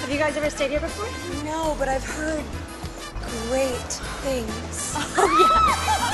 Have you guys ever stayed here before? No, but I've heard great things. Oh, yeah.